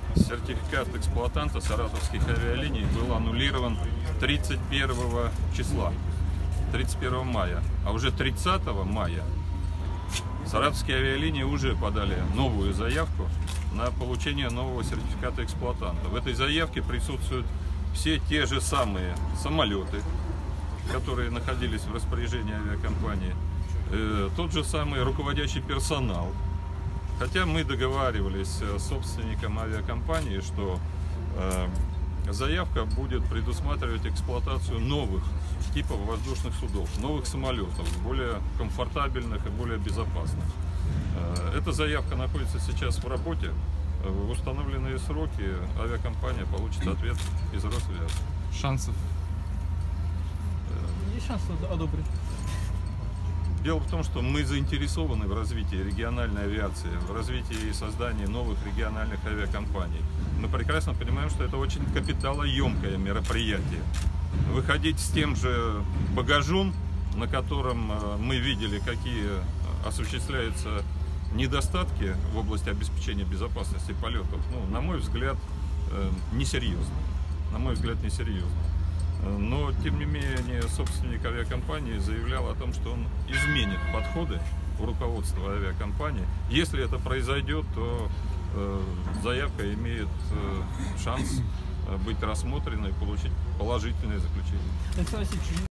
Сертификат эксплуатанта саратовских авиалиний был аннулирован 31 числа, 31 мая. А уже 30 мая саратовские авиалинии уже подали новую заявку на получение нового сертификата эксплуатанта. В этой заявке присутствуют все те же самые самолеты, которые находились в распоряжении авиакомпании, тот же самый руководящий персонал. Хотя мы договаривались с собственником авиакомпании, что заявка будет предусматривать эксплуатацию новых типов воздушных судов, новых самолетов, более комфортабельных и более безопасных. Эта заявка находится сейчас в работе. В установленные сроки авиакомпания получит ответ из Росавиации. Шансов? Есть шанс одобрить? Дело в том, что мы заинтересованы в развитии региональной авиации, в развитии и создании новых региональных авиакомпаний. Мы прекрасно понимаем, что это очень капиталоемкое мероприятие. Выходить с тем же багажом, на котором мы видели, какие осуществляются недостатки в области обеспечения безопасности полетов, на мой взгляд, несерьезно. На мой взгляд, несерьезно. Но, тем не менее, собственник авиакомпании заявлял о том, что он изменит подходы в руководство авиакомпании. Если это произойдет, то заявка имеет шанс быть рассмотрена и получить положительное заключение.